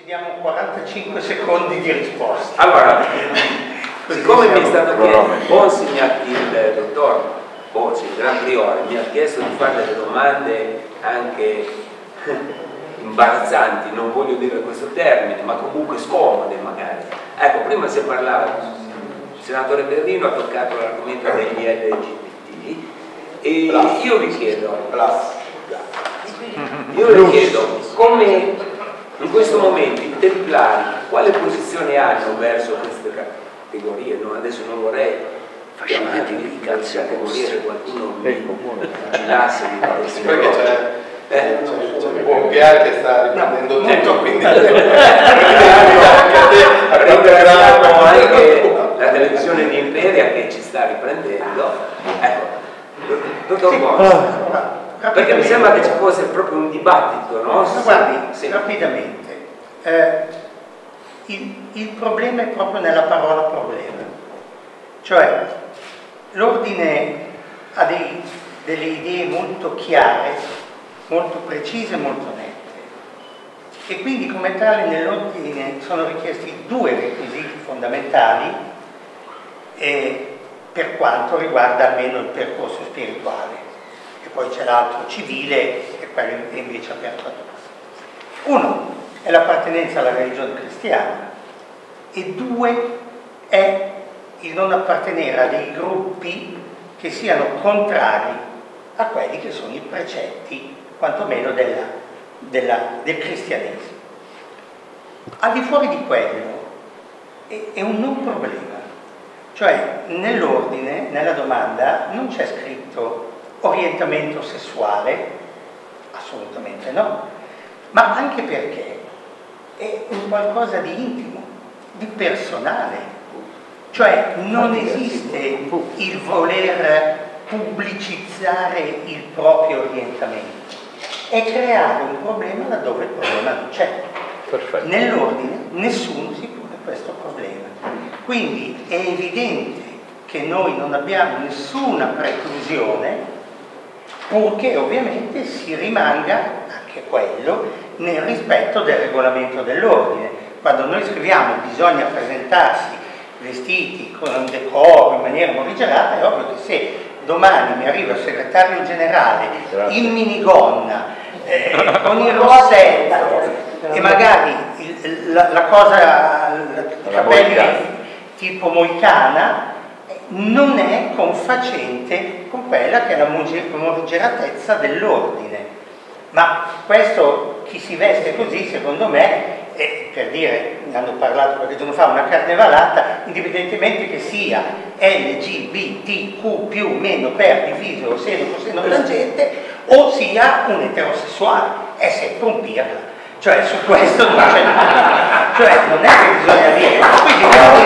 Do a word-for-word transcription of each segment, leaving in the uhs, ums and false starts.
diamo quarantacinque secondi di risposta. Allora, siccome mi è stato chiesto, Bonsi, il dottor Bonsi, il Gran Priore, mi ha chiesto di fare delle domande anche imbarazzanti, non voglio dire questo termine, ma comunque scomode magari. Ecco, prima si parlava, il senatore Berrino ha toccato l'argomento degli L G B T e io vi chiedo, io vi chiedo come in questo momento i templari quale posizione hanno verso queste categorie? No, adesso non vorrei chiamare di categorie se qualcuno mi gilasse di questo. Perché c'è eh, un buon Pierre che sta riprendendo no, tutto, quindi ringraziamo anche la televisione di Imperia che ci sta riprendendo. Ecco, dottor Bonsi. Perché mi sembra che ci fosse proprio un dibattito, no? Ma guardi, sì. rapidamente, eh, il, il problema è proprio nella parola problema, cioè l'ordine ha dei, delle idee molto chiare, molto precise e molto nette e quindi come tale nell'ordine sono richiesti due requisiti fondamentali eh, per quanto riguarda almeno il percorso spirituale. E poi c'è l'altro civile e quello è invece aperto a tutti. Uno è l'appartenenza alla religione cristiana e due è il non appartenere a dei gruppi che siano contrari a quelli che sono i precetti quantomeno della, della, del cristianesimo. Al di fuori di quello è, è un non problema, cioè nell'ordine, nella domanda non c'è scritto orientamento sessuale, assolutamente no, ma anche perché è un qualcosa di intimo, di personale, cioè non esiste il voler pubblicizzare il proprio orientamento, è creare un problema laddove il problema non c'è. Nell'ordine nessuno si pone questo problema, quindi è evidente che noi non abbiamo nessuna preclusione purché ovviamente si rimanga anche quello nel rispetto del regolamento dell'ordine. Quando noi scriviamo bisogna presentarsi vestiti con un decoro in maniera morigerata, è ovvio che se domani mi arriva il segretario generale Grazie. in minigonna eh, con il rossetto e magari il, la, la cosa, i capelli tipo moicana, non è confacente con quella che è la morigeratezza dell'ordine. Ma questo, chi si veste così, secondo me, è, per dire, ne hanno parlato qualche giorno fa, una carnevalata, indipendentemente che sia L G B T Q più meno per diviso o seno coseno tangente, o sia un eterosessuale, è sempre un pirla. Cioè su questo non c'è nulla. Cioè non è che bisogna dire, quindi non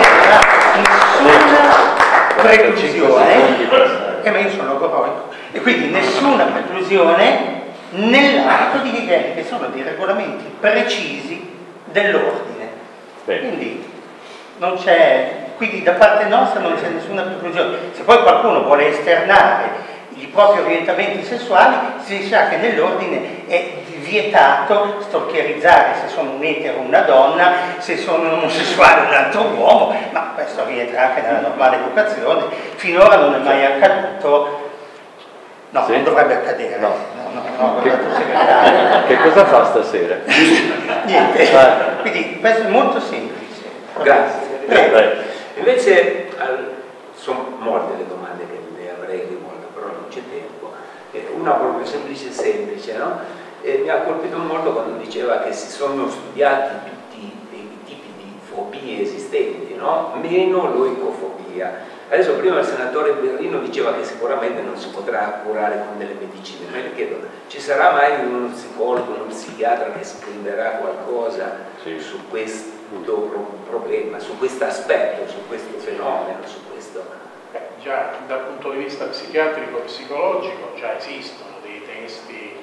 c'è nessuna preclusione, eh, ma io sono logoroico, e quindi nessuna preclusione nell'ambito di quelli che sono dei regolamenti precisi dell'ordine. Quindi non c'è, quindi da parte nostra non c'è nessuna preclusione. Se poi qualcuno vuole esternare i propri orientamenti sessuali, si sa che nell'ordine è vietato stalkerizzare se sono un etero una donna, se sono un omosessuale un altro uomo, ma questo rientra anche nella normale educazione. Finora non è mai accaduto, no, sì? Non dovrebbe accadere. No, no, no, no che, che cosa fa stasera? Niente, quindi questo è molto semplice. Grazie. Prego. Invece sono molte le domande che le avrei rivolto, però non c'è tempo. Una proprio semplice semplice, no? E mi ha colpito molto quando diceva che si sono studiati tutti i tipi di fobie esistenti, no? Meno l'oicofobia. Adesso prima il senatore Berrino diceva che sicuramente non si potrà curare con delle medicine, ma le chiedo, ci sarà mai uno psicologo, uno psichiatra che scriverà qualcosa sì. su questo pro problema, su questo aspetto, su questo fenomeno, su questo? Beh, già dal punto di vista psichiatrico e psicologico già esistono dei testi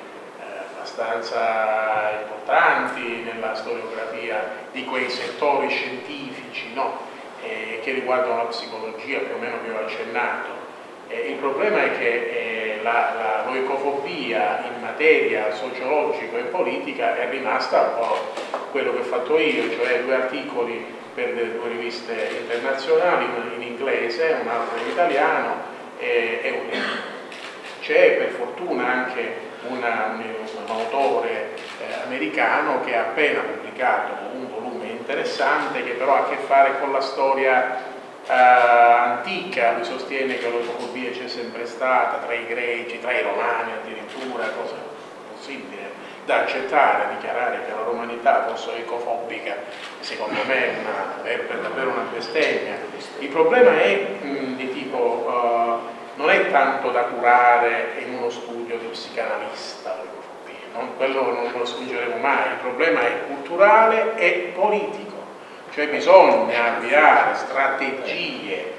abbastanza importanti nella storiografia di quei settori scientifici, no? eh, che riguardano la psicologia, più o meno che ho accennato. Eh, il problema è che eh, la, la loicofobia in materia sociologica e politica è rimasta un po' quello che ho fatto io, cioè due articoli per due riviste internazionali, uno in inglese, un altro in italiano e, e un libro. C'è per fortuna anche una, un, un autore eh, americano che ha appena pubblicato un volume interessante che però ha a che fare con la storia Uh, antica. Lui sostiene che l'omofobia c'è sempre stata tra i greci, tra i romani addirittura, cosa possibile da accettare, dichiarare che la romanità fosse ecofobica, secondo me è, una, è davvero una bestemmia. Il problema è mh, di tipo, uh, non è tanto da curare in uno studio di psicanalista, l'omofobia, non, quello non lo spingeremo mai, il problema è culturale e politico. Cioè bisogna avviare strategie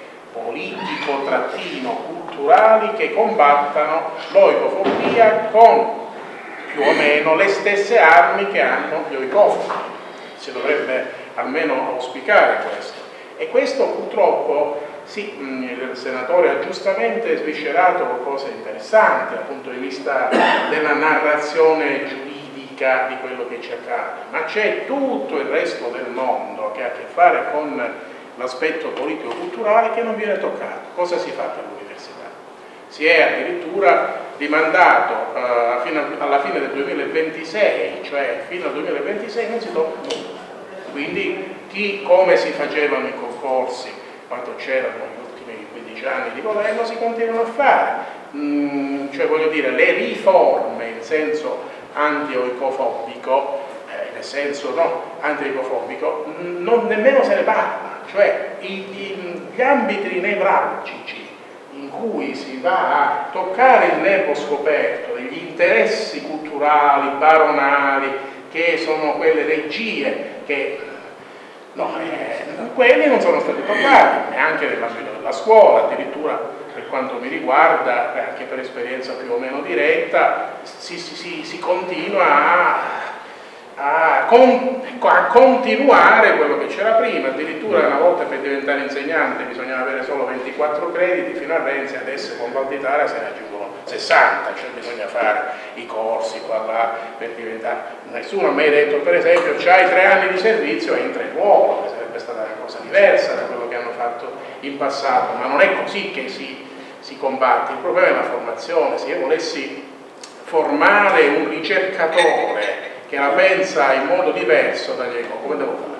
politico-culturali che combattano l'oicofobia con più o meno le stesse armi che hanno gli oicofobi. Si dovrebbe almeno auspicare questo. E questo purtroppo, sì, il senatore ha giustamente sviscerato qualcosa di interessante dal punto di vista della narrazione giuridica di quello che ci accade, ma c'è tutto il resto del mondo che ha a che fare con l'aspetto politico-culturale che non viene toccato. Cosa si fa per l'università? Si è addirittura rimandato uh, fino a, alla fine del duemilaventisei, cioè fino al duemilaventisei non si tocca nulla. Quindi chi, come si facevano i concorsi quando c'erano gli ultimi quindici anni di governo, si continuano a fare. Mm, cioè voglio dire, le riforme in senso anti-oicofobico, eh, nel senso no, anti-oicofobico, non nemmeno se ne parla, cioè i, i, gli ambiti nevralgici in cui si va a toccare il nervo scoperto degli interessi culturali, baronali, che sono quelle regie che no, eh, quelli non sono stati toccati, neanche nell'ambito della scuola, addirittura per quanto mi riguarda, anche per esperienza più o meno diretta, si, si, si, si continua a, a, con, a continuare quello che c'era prima. Addirittura una volta per diventare insegnante bisognava avere solo ventiquattro crediti, fino a Renzi adesso con Valditara se ne aggiungono sessanta, cioè bisogna fare i corsi qua là per diventare. Nessuno ha mai detto, per esempio, c'hai tre anni di servizio e entra in ruolo, che sarebbe stata una cosa diversa da quello che hanno fatto in passato, ma non è così che si, si combatte. Il problema è la formazione. Se io volessi formare un ricercatore che la pensa in modo diverso da Diego, come devo fare?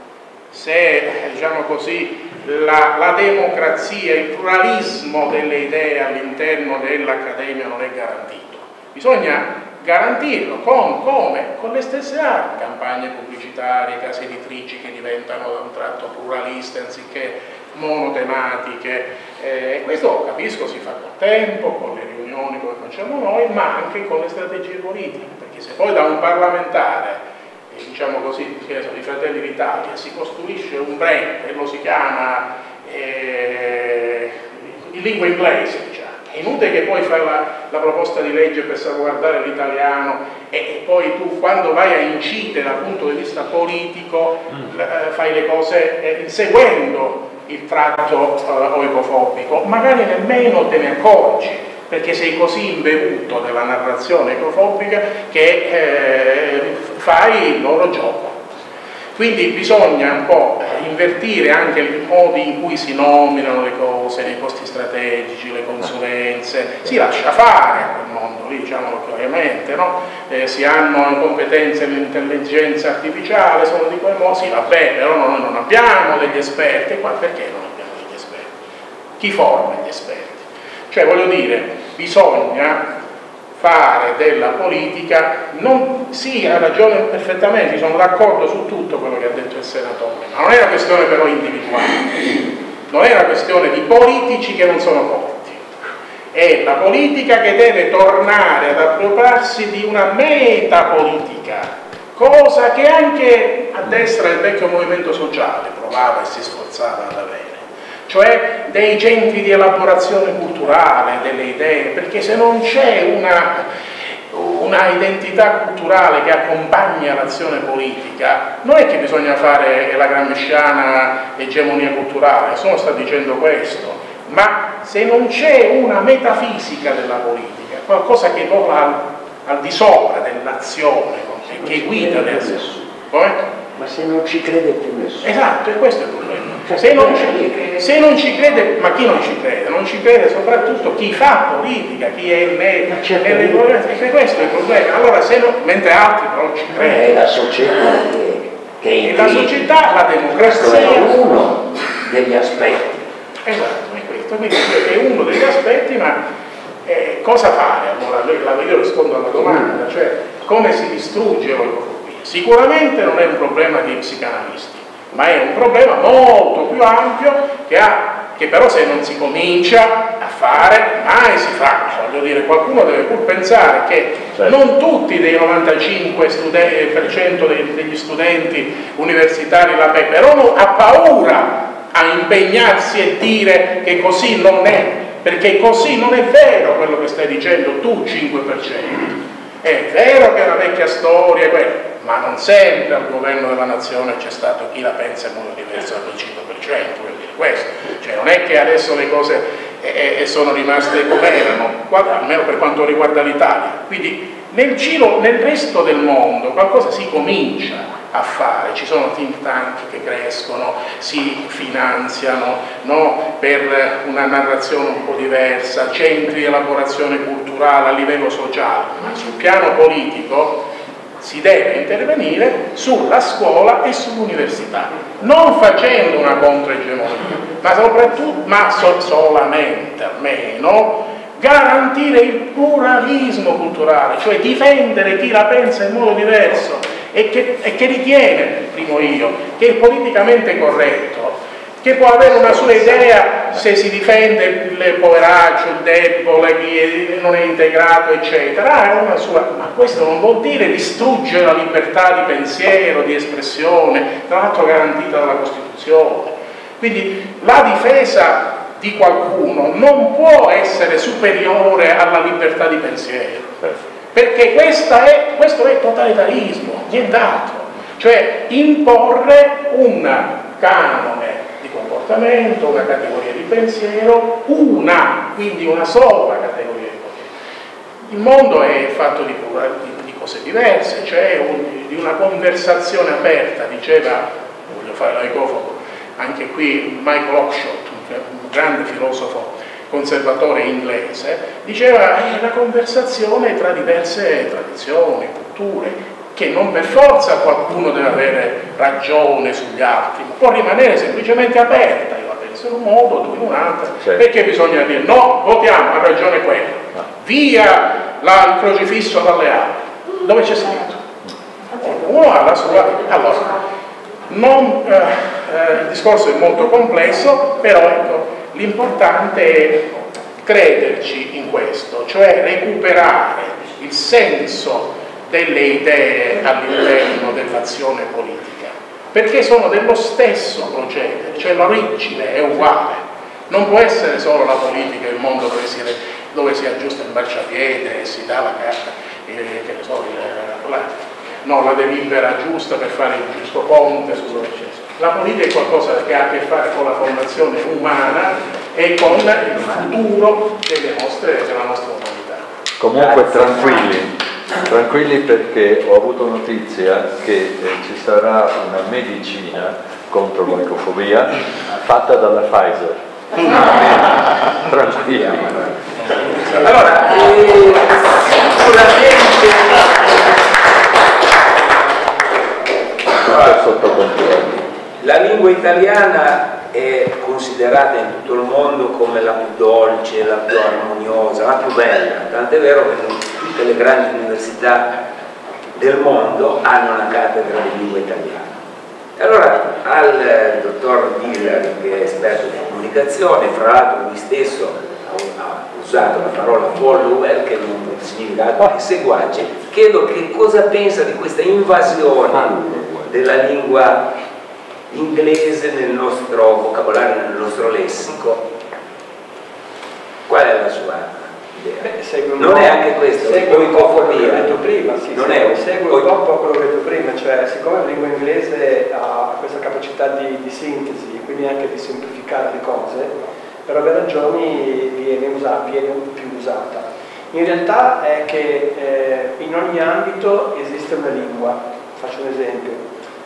Se, diciamo così, la, la democrazia, il pluralismo delle idee all'interno dell'Accademia non è garantito. Bisogna garantirlo con, come? Con le stesse armi, campagne pubblicitarie, case editrici che diventano da un tratto pluraliste anziché monotematiche. Eh, questo, capisco, si fa col tempo, con le riunioni come facciamo noi, ma anche con le strategie politiche, perché se poi da un parlamentare, diciamo così, di Fratelli d'Italia, si costruisce un brand e lo si chiama eh, in lingua inglese, diciamo. È inutile che poi fai la, la proposta di legge per salvaguardare l'italiano e, e poi tu, quando vai a incidere dal punto di vista politico, mm. eh, fai le cose eh, inseguendo il tratto eh, oicofobico, magari nemmeno te ne accorgi, perché sei così imbevuto della narrazione ecofobica che eh, fai il loro gioco. Quindi bisogna un po' invertire anche i modi in cui si nominano le cose, nei posti strategici, le consulenze, si lascia fare a quel mondo lì, diciamolo chiaramente, no? Eh, si hanno competenze nell'intelligenza artificiale, sono di quel modo, sì vabbè, però noi non abbiamo degli esperti, qua perché non abbiamo degli esperti? Chi forma gli esperti? Cioè voglio dire, bisogna fare della politica, non, sì, ha ragione perfettamente, sono d'accordo su tutto quello che ha detto il senatore, ma non è una questione però individuale, non è una questione di politici che non sono forti, è la politica che deve tornare ad appropriarsi di una metapolitica, cosa che anche a destra del vecchio movimento sociale provava e si sforzava ad avere. Cioè dei centri di elaborazione culturale delle idee, perché se non c'è una, una identità culturale che accompagna l'azione politica, non è che bisogna fare la gramsciana egemonia culturale, nessuno sta dicendo questo, ma se non c'è una metafisica della politica, qualcosa che vola al, al di sopra dell'azione, che guida le azioni. se non ci crede più nessuno. Esatto, e questo è il problema. Se non, ci, se non ci crede, ma chi non ci crede? Non ci crede soprattutto chi fa politica, chi è nelle, nelle politiche, questo è il problema. Allora, se non, mentre altri però ci credono. È la società che, che è la società, la democrazia. Questo è uno degli aspetti. Esatto, è questo, quindi è uno degli aspetti, ma eh, cosa fare? Allora, io rispondo alla domanda, cioè come si distrugge l'omofobia? Sicuramente non è un problema di psicanalisti, ma è un problema molto più ampio che, ha, che però se non si comincia a fare mai si fa. Voglio dire, qualcuno deve pur pensare che certo. non tutti dei novantacinque per cento degli studenti universitari la bevono, ha paura a impegnarsi e dire che così non è, perché così non è vero quello che stai dicendo tu, cinque per cento. È vero che è una vecchia storia, ma non sempre al governo della nazione c'è stato chi la pensa in modo diverso dal cinque per cento, vuol dire questo. Cioè non è che adesso le cose eh, eh, sono rimaste come erano, almeno per quanto riguarda l'Italia. Quindi nel giro, nel resto del mondo qualcosa si comincia a fare, ci sono think tank che crescono, si finanziano no? per una narrazione un po' diversa, centri di elaborazione culturale a livello sociale, ma sul piano politico si deve intervenire sulla scuola e sull'università, non facendo una controegemonia, ma soprattutto, ma so, solamente almeno garantire il pluralismo culturale, cioè difendere chi la pensa in modo diverso e che, e che ritiene, primo io, che è politicamente corretto, che può avere una sua idea se si difende il poveraccio, il debole, chi non è integrato, eccetera, ha una sua, ma questo non vuol dire distruggere la libertà di pensiero, di espressione, tra l'altro garantita dalla Costituzione. Quindi la difesa di qualcuno non può essere superiore alla libertà di pensiero, perché questa è, questo è totalitarismo, nient'altro, cioè imporre un canone di comportamento, una categoria di pensiero, una, quindi una sola categoria di pensiero. Il mondo è fatto di, di, di cose diverse, cioè un, di una conversazione aperta, diceva, voglio fare l'aicofobo, anche qui Michael Oakeshott, un grande filosofo conservatore inglese, diceva è la conversazione tra diverse tradizioni, culture, che non per forza qualcuno deve avere ragione sugli altri, ma può rimanere semplicemente aperta, io la penso in un modo, tu in un altro, certo. Perché bisogna dire no, votiamo, ha ragione quello, via la, il crocifisso dalle aule, dove c'è scritto? Uno ha la sua, allora, non, eh, eh, il discorso è molto complesso, però ecco, l'importante è crederci in questo, cioè recuperare il senso delle idee all'interno dell'azione politica, perché sono dello stesso procedere, cioè l'origine è uguale, non può essere solo la politica il mondo dove si, dove si aggiusta il marciapiede e si dà la carta, eh, che ne so, il, la, no, la delibera giusta per fare il giusto ponte, la politica è qualcosa che ha a che fare con la formazione umana e con il futuro delle nostre, della nostra umanità. Comunque tranquilli, tranquilli perché ho avuto notizia che eh, ci sarà una medicina contro l'omofobia fatta dalla Pfizer. Tranquilli. Allora, eh, sotto controllo. La lingua italiana è considerata in tutto il mondo come la più dolce, la più armoniosa, la più bella, tant'è vero che tutte le grandi università del mondo hanno una cattedra di lingua italiana. E allora al dottor Diller, che è esperto di comunicazione, fra l'altro lui stesso ha usato la parola follower, che non significa altro che seguace, chiedo che cosa pensa di questa invasione della lingua inglese nel nostro vocabolario, nel nostro lessico. Qual è la sua idea? Beh, non è anche questo, segue un po' quello che ho detto prima, sì, non segue, è, segue un po' quello che ho detto prima, cioè siccome la lingua inglese ha questa capacità di, di sintesi, quindi anche di semplificare le cose, per ovvie ragioni viene, usata, viene più usata. In realtà è che eh, in ogni ambito esiste una lingua. Faccio un esempio. Eh,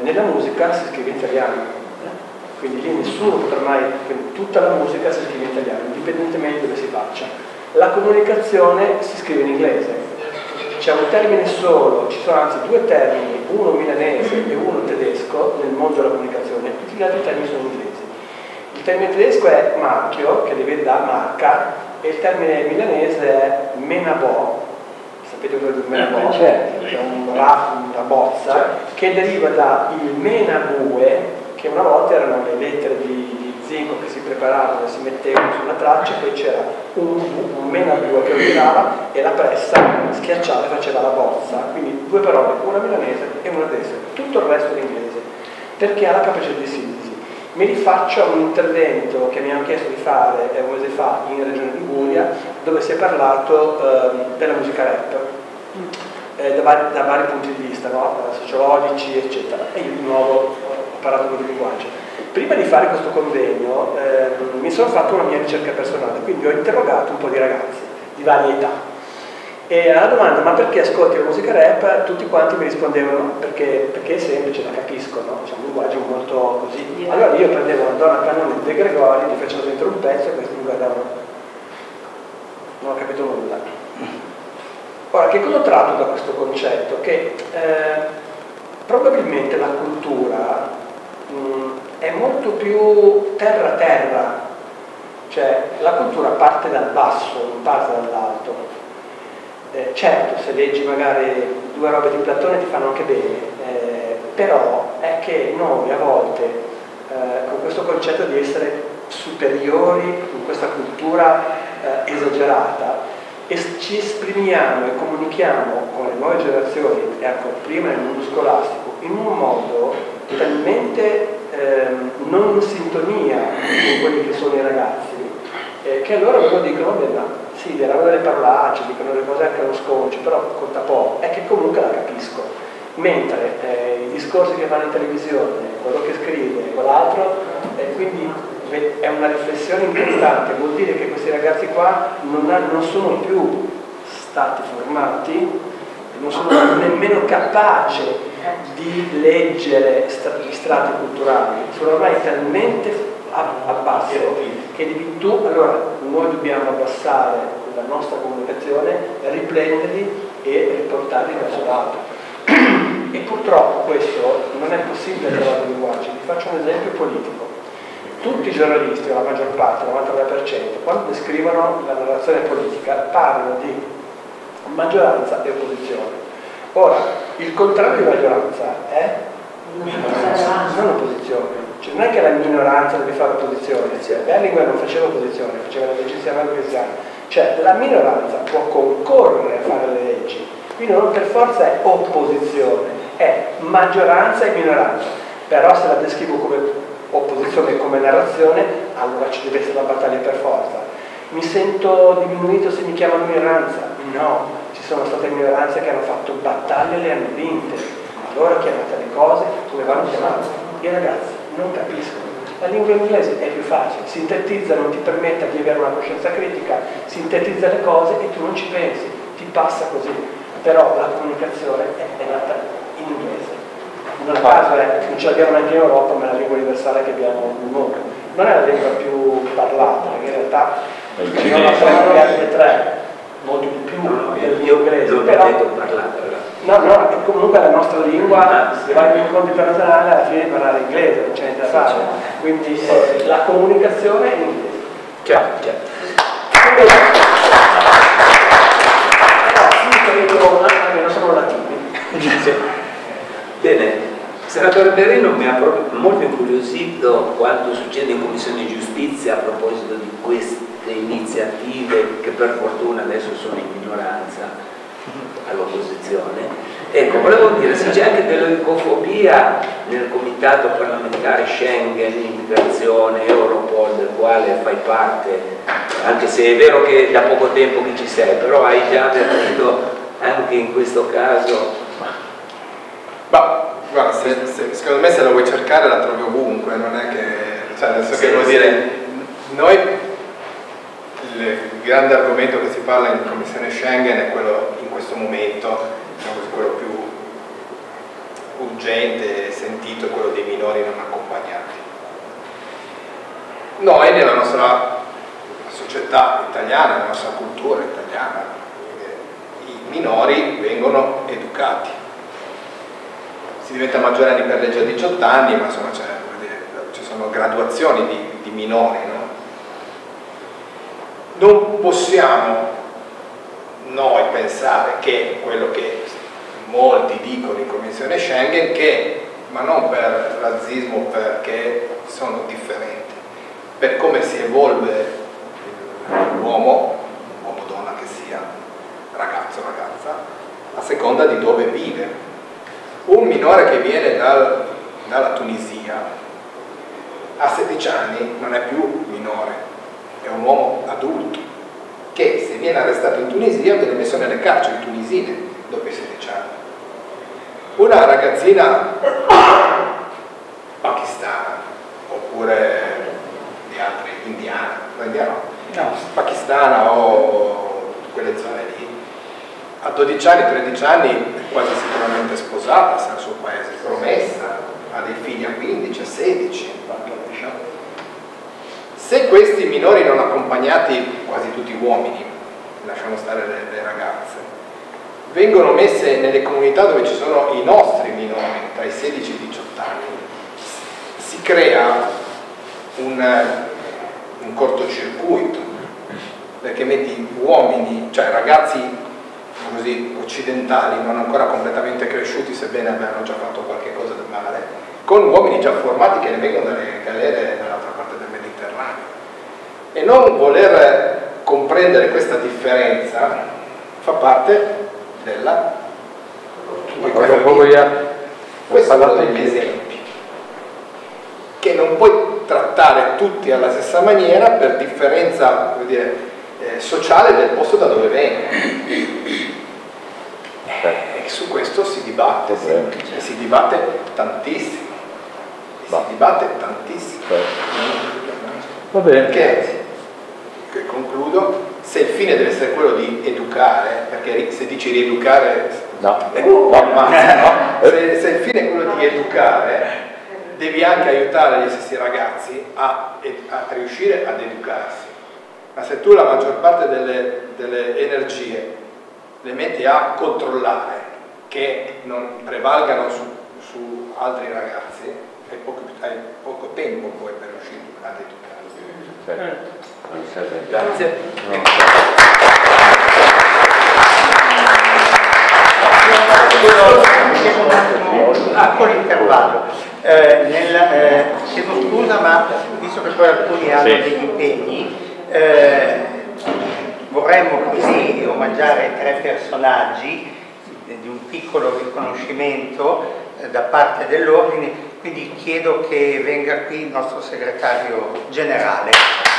nella musica si scrive in italiano, quindi lì nessuno potrà mai, quindi tutta la musica si scrive in italiano, indipendentemente dove si faccia. La comunicazione si scrive in inglese. C'è un termine solo, ci sono anzi due termini, uno milanese e uno tedesco nel mondo della comunicazione, tutti gli altri termini sono inglesi. Il termine tedesco è marchio, che deriva da marca, e il termine milanese è menabò. Sapete cosa è il menabò? Certo. È un ra, una bozza, certo, che deriva da il menabue, che una volta erano le lettere di, di zinco che si preparavano e si mettevano sulla traccia, poi c'era un, un menabue che girava e la pressa schiacciava e faceva la bozza. Quindi due parole, una milanese e una tedesca, tutto il resto in inglese, perché ha la capacità di sintesi. Mi rifaccio a un intervento che mi hanno chiesto di fare un mese fa in Regione Liguria, dove si è parlato eh, della musica rap, eh, da, vari, da vari punti di vista, no? Sociologici, eccetera. E io di nuovo ho parlato con il linguaggio. Prima di fare questo convegno eh, mi sono fatto una mia ricerca personale, quindi ho interrogato un po' di ragazzi di varie età. E alla domanda, ma perché ascolti la musica rap? Tutti quanti mi rispondevano, perché, perché è semplice, la capisco, no? C'è un linguaggio molto così. Allora io prendevo una donna cannone di De Gregori, gli facevo dentro un pezzo e questi mi guardavano. Non ho capito nulla. Ora, che cosa ho tratto da questo concetto? Che eh, probabilmente la cultura mh, è molto più terra-terra, cioè la cultura parte dal basso, non parte dall'alto. Eh, certo, se leggi magari due robe di Platone ti fanno anche bene, eh, però è che noi a volte eh, con questo concetto di essere superiori in questa cultura eh, esagerata es- ci esprimiamo e comunichiamo con le nuove generazioni e ancora prima nel mondo scolastico in un modo talmente ehm, non in sintonia con quelli che sono i ragazzi, eh, che allora loro dicono vabbè, ma sì, diranno delle parolacce, dicono delle cose anche allo sconcio, però conta poco, è che comunque la capisco. Mentre eh, i discorsi che fanno in televisione, quello che scrive, quell'altro, eh, quindi è una riflessione importante, vuol dire che questi ragazzi qua non, ha, non sono più stati formati, non sono nemmeno capaci di leggere gli strati culturali, sono ormai talmente a, a basso che devi tu, allora noi dobbiamo abbassare la nostra comunicazione, riprenderli e riportarli verso l'alto. E purtroppo questo non è possibile trovare un linguaggio. Vi faccio un esempio politico. Tutti i giornalisti, la maggior parte, il novantanove per cento, quando descrivono la narrazione politica parlano di maggioranza e opposizione. Ora, il contrario di maggioranza è non opposizione. Cioè, non è che la minoranza deve fare opposizione, Berlinguer non faceva opposizione, faceva le leggi cristiane, cioè la minoranza può concorrere a fare le leggi, quindi non per forza è opposizione, è maggioranza e minoranza, però se la descrivo come opposizione e come narrazione, allora ci deve essere la battaglia per forza. Mi sento diminuito se mi chiamano minoranza? No, ci sono state minoranze che hanno fatto battaglie e le hanno vinte, allora chiamate le cose come vanno chiamate. I ragazzi non capiscono. La lingua inglese è più facile, sintetizza, non ti permette di avere una coscienza critica, sintetizza le cose e tu non ci pensi, ti passa così. Però la comunicazione è, è nata in inglese. Non a caso è, non ce l'abbiamo neanche in Europa, ma è la lingua universale che abbiamo nel mondo. Non è la lingua più parlata, perché in realtà non la parliamo le tre, molto di più dell'inglese. Non però detto parlata. No, no, comunque la nostra lingua, se vai in incontri internazionali, alla fine parlare inglese, non c'è niente da fare. Quindi eh, la comunicazione è in inglese. Certo, certo. Quindi, però, sì, che almeno sono latini. Sì. Bene, senatore Perino mi ha proprio molto incuriosito quanto succede in Commissione Giustizia a proposito di queste iniziative che per fortuna adesso sono in minoranza all'opposizione. Ecco, volevo dire, se c'è anche dell'ecofobia nel comitato parlamentare Schengen, immigrazione, Europol, del quale fai parte, anche se è vero che da poco tempo che ci sei, però hai già avvertito anche in questo caso. Ma guarda, se, se, secondo me se la vuoi cercare la trovi ovunque, non è che, cioè nel senso Sì, che vuol sì. dire, noi il grande argomento che si parla in Commissione Schengen è quello in questo momento, diciamo così, quello più urgente e sentito è quello dei minori non accompagnati. Noi nella nostra società italiana, nella nostra cultura italiana, i minori vengono educati. Si diventa maggiorenni per legge a diciotto anni, ma insomma ci sono graduazioni di, di minori, no? Non possiamo noi pensare che quello che molti dicono in Convenzione Schengen, che, ma non per razzismo, perché sono differenti, per come si evolve l'uomo, uomo donna che sia, ragazzo ragazza, a seconda di dove vive. Un minore che viene dal, dalla Tunisia a sedici anni non è più minore, è un uomo adulto che, se viene arrestato in Tunisia, viene messo nelle carceri tunisine dopo i sedici anni. Una ragazzina pakistana oppure di altri, indiana, no, indiana, no, pakistana o quelle zone lì, a dodici anni, tredici anni è quasi sicuramente sposata, sta al suo paese, promessa, ha dei figli a quindici, a sedici. Se questi minori non accompagnati, quasi tutti uomini, lasciamo stare le, le ragazze, vengono messe nelle comunità dove ci sono i nostri minori, tra i sedici e i diciotto anni, si crea un, un cortocircuito, perché metti uomini, cioè ragazzi così occidentali, non ancora completamente cresciuti, sebbene abbiano già fatto qualche cosa di male, con uomini già formati che ne vengono dalle galere dall'altra parte del Mediterraneo. E non voler comprendere questa differenza fa parte della... Questo è uno degli esempi, che non puoi trattare tutti alla stessa maniera per differenza, vuol dire, eh, sociale del posto da dove vengono. E su questo si dibatte, sì, e si dibatte tantissimo, si dibatte tantissimo. Va bene. Perché, che concludo, se il fine deve essere quello di educare, perché se dici rieducare, no. eh, no, ammazza, no? Se, se il fine è quello di educare, devi anche aiutare gli stessi ragazzi a, a riuscire ad educarsi. Ma se tu la maggior parte delle, delle energie le metti a controllare che non prevalgano su, su altri ragazzi, hai poco, hai poco tempo poi per riuscire ad educarli. Certo. Grazie. No. Un piccolo intervallo. Eh, nel, eh, chiedo scusa, ma visto che poi alcuni hanno Sì. degli impegni, eh, vorremmo così omaggiare tre personaggi di un piccolo riconoscimento eh, da parte dell'ordine, quindi chiedo che venga qui il nostro segretario generale.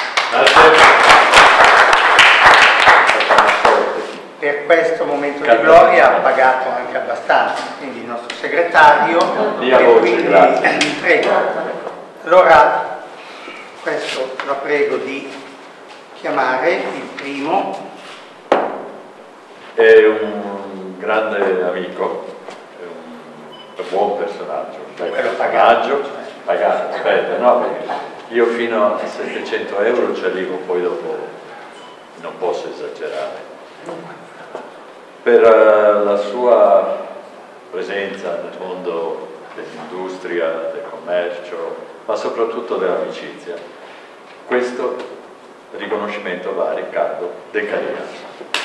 Per questo momento di gloria ha pagato anche abbastanza, quindi il nostro segretario, Via e voce, quindi grazie. prego. Allora, questo la prego di chiamare il primo. È un grande amico, è un, è un buon personaggio, un bel Quello personaggio, pagato, aspetta, no, perché io fino a settecento euro ci arrivo, poi dopo non posso esagerare. Per uh, la sua presenza nel mondo dell'industria, del commercio, ma soprattutto dell'amicizia, questo riconoscimento va a Riccardo De Caria.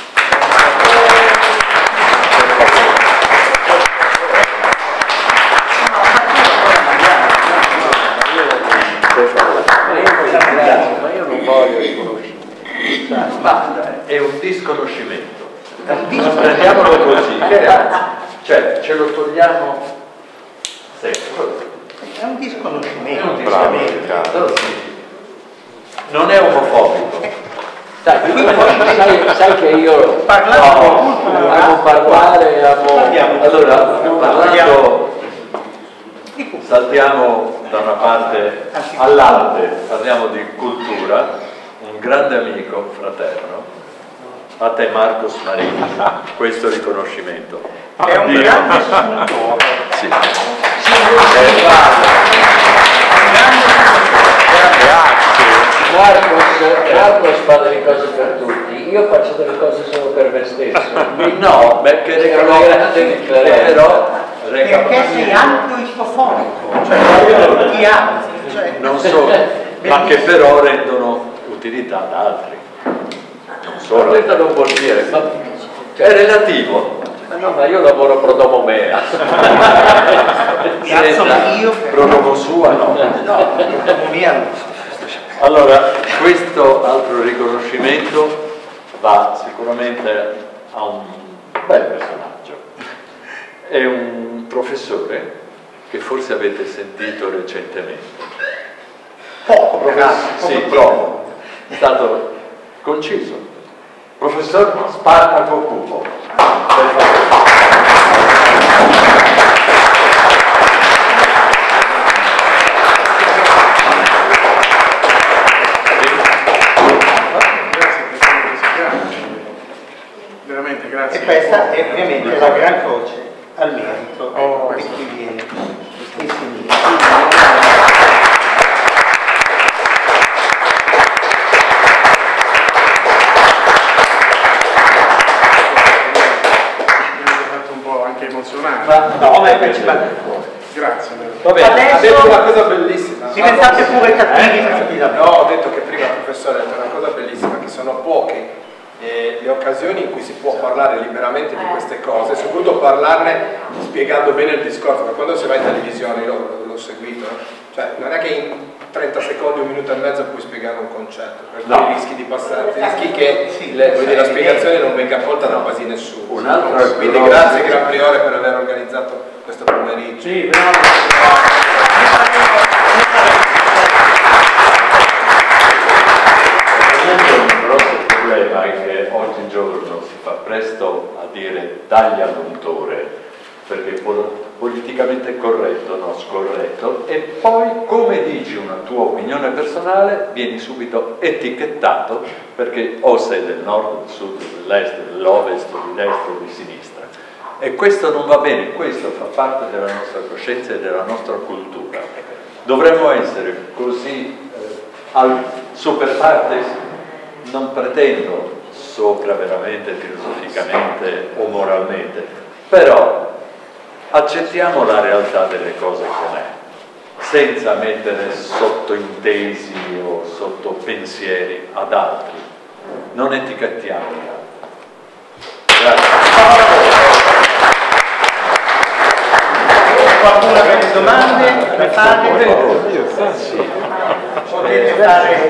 Ma io non voglio riconoscere. Ma è un disconoscimento. Prendiamolo così, cioè ce lo togliamo sempre. È un disconoscimento. Bravo, Riccardo. Non è omofobico. Sai, sai, sai che io Parlando no, amo parlare, amo... Allora, parlando, saltiamo da una parte all'altra, parliamo di cultura, un grande amico, fraterno, a te Marcos Marini, questo riconoscimento. È un grande scultore. Sì. Marcos, Marcos fa delle cose per tutti, io faccio delle cose solo per me stesso. No, perché reca però perché sei ampio isofonico, cioè ti ami, cioè, non solo, ma che però rendono utilità ad altri. Non solo. Questo non vuol dire, ma È relativo. Ma no, ma io lavoro pro domo mea. Senta, io pro domo sua no. No, domo mia no. Allora, questo altro riconoscimento va sicuramente a un bel personaggio. È un professore che forse avete sentito recentemente. Poco, Professor, sì, proprio. È stato conciso. Professor Spartaco Pupo. Per favore. Veramente, grazie. E questa è ovviamente la Gran Croce al merito Oh, di cui viene insignito. Emozionante. Ma no, ma è ci va fuori. Grazie. Vabbè, Adesso ha detto una cosa bellissima. diventate pure cattivi Eh? tranquillamente. No, ho detto che prima il professore ha detto una cosa bellissima, che sono poche eh, le occasioni in cui si può parlare liberamente di queste cose, soprattutto parlarne spiegando bene il discorso, perché quando si va in televisione, io l'ho seguito, eh, cioè non è che in trenta secondi, un minuto e mezzo puoi spiegare un concetto, per cui No. rischi di passare, rischi che Sì, le, voglio dire, la sì, spiegazione non venga accolta da quasi nessuno. Un altro Quindi grosso- grazie Gran Priore per aver organizzato questo pomeriggio. Sì, bravo. Un grosso problema è che oggigiorno si fa presto a dire tagli all'untore perché pol- politicamente corretto, no scorretto, e poi come dici una tua opinione personale vieni subito etichettato perché o sei del nord, del sud, dell'est, dell'ovest, di destra o di sinistra. E questo non va bene, questo fa parte della nostra coscienza e della nostra cultura. Dovremmo essere così eh, al super partes. Non pretendo sopra veramente filosoficamente o moralmente, però accettiamo la realtà delle cose com'è, senza mettere sottointesi o sottopensieri ad altri. Non etichettiamo gli altri. Grazie. Qualcuno ha delle domande? Come fate? Potete fare.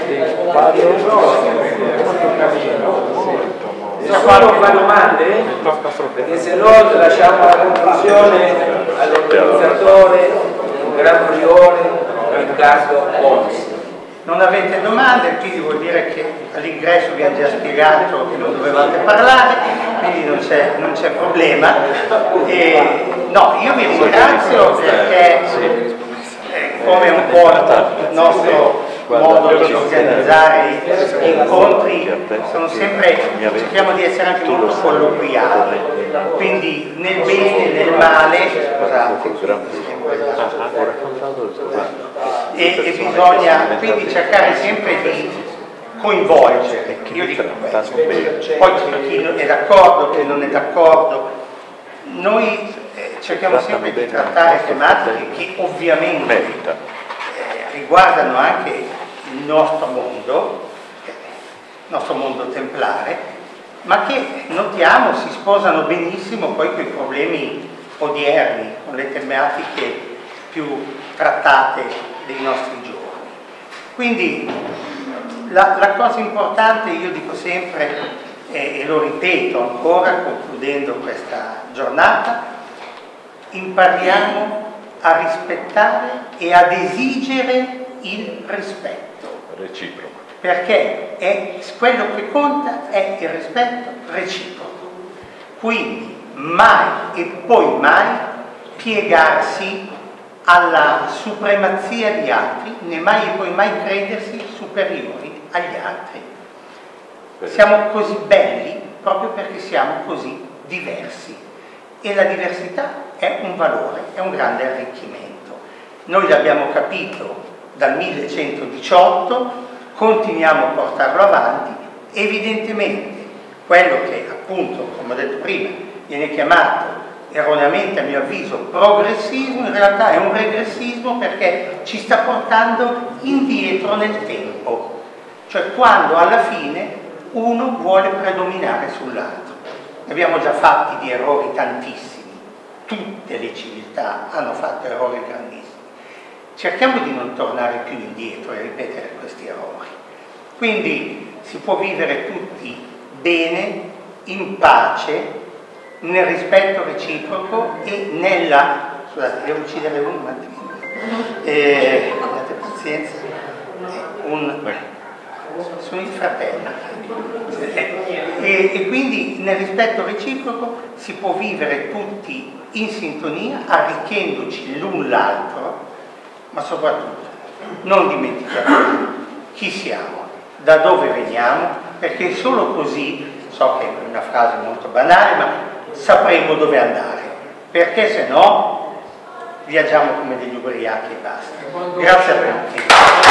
Se qualcuno fa domande? Perché se no lasciamo la conclusione all'organizzatore, Gran Priore, nel caso Bonis. Non avete domande, quindi vuol dire che all'ingresso vi hanno già spiegato che non dovevate parlare, quindi non c'è, non c'è problema. E, no, io vi ringrazio perché eh, come un po' il nostro modo di organizzare gli incontri sono sempre, cerchiamo di essere anche molto colloquiali, quindi nel bene e nel male, scusate, e, e bisogna quindi cercare sempre di coinvolgere. Io dico questo. Poi c'è chi è d'accordo, chi non è d'accordo. Noi eh, cerchiamo sempre di trattare tematiche che ovviamente eh, riguardano anche il nostro mondo, il nostro mondo templare, ma che notiamo si sposano benissimo poi con i problemi odierni, con le tematiche più trattate dei nostri giorni. Quindi la, la cosa importante, io dico sempre, e, e lo ripeto ancora concludendo questa giornata, impariamo a rispettare e ad esigere il rispetto. Reciproco. Perché è, quello che conta è il rispetto reciproco. Quindi mai e poi mai piegarsi alla supremazia di altri, né mai e poi mai credersi superiori agli altri. Siamo così belli proprio perché siamo così diversi e la diversità è un valore, è un grande arricchimento. Noi l'abbiamo capito dal millecentodiciotto, continuiamo a portarlo avanti. Evidentemente quello che appunto, come ho detto prima, viene chiamato erroneamente, a mio avviso, progressismo, in realtà è un regressismo, perché ci sta portando indietro nel tempo, cioè quando alla fine uno vuole predominare sull'altro. Ne abbiamo già fatti di errori tantissimi, tutte le civiltà hanno fatto errori grandissimi. Cerchiamo di non tornare più indietro e ripetere questi errori. Quindi si può vivere tutti bene, in pace, nel rispetto reciproco e nella... Scusate, devo uccidere uno un attimo. Eh, abbiate pazienza. Eh, un... Sono il fratello. E, e quindi nel rispetto reciproco si può vivere tutti in sintonia, arricchendoci l'un l'altro, ma soprattutto non dimentichiamo chi siamo, da dove veniamo, perché solo così, so che è una frase molto banale, ma sapremo dove andare, perché se no viaggiamo come degli ubriachi e basta. Grazie a tutti.